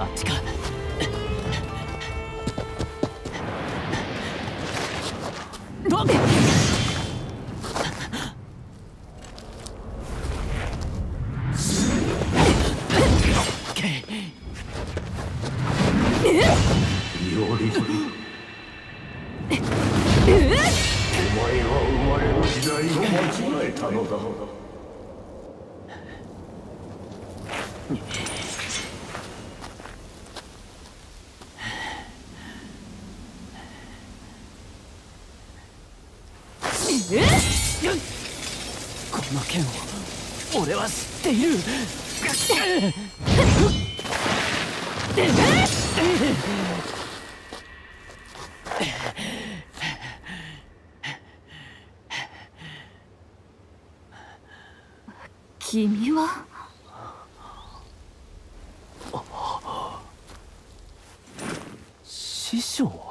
あっちか。どっお前が生まれる時代を間違えたのだ。 この剣を俺は知っている。 君は師匠。